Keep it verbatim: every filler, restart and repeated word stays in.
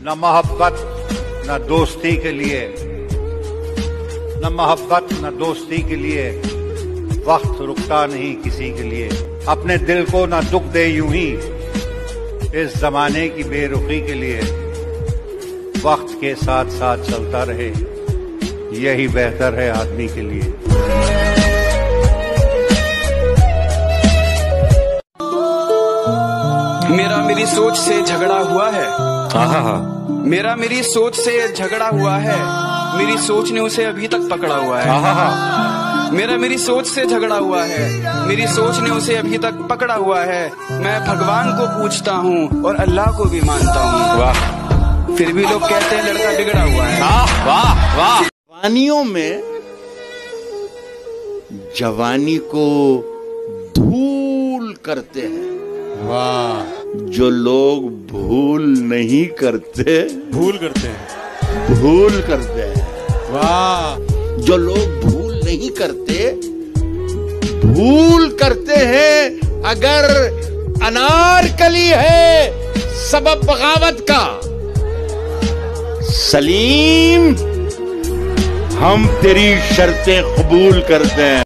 न मोहब्बत न दोस्ती के लिए, न मोहब्बत न दोस्ती के लिए वक्त रुकता नहीं किसी के लिए। अपने दिल को न दुख दे यूं ही इस जमाने की बेरुखी के लिए। वक्त के साथ साथ चलता रहे, यही बेहतर है आदमी के लिए। मेरा मेरी सोच से झगड़ा हुआ है। हाँ हाँ मेरा मेरी सोच से झगड़ा हुआ है। मेरी सोच ने उसे अभी तक पकड़ा हुआ है। हाँ हाँ मेरा मेरी सोच से झगड़ा हुआ है। मेरी सोच ने उसे अभी तक पकड़ा हुआ है। मैं भगवान को पूछता हूँ और अल्लाह को भी मानता हूँ, वाह, फिर भी लोग कहते हैं लड़का बिगड़ा हुआ है। वाह वाह वाह। जवानियों में जवानी को भूल करते हैं, वाह। जो लोग भूल नहीं करते भूल करते हैं, भूल करते हैं। वाह। जो लोग भूल नहीं करते भूल करते हैं। अगर अनारकली है सबब बगावत का, सलीम हम तेरी शर्तें कबूल करते हैं।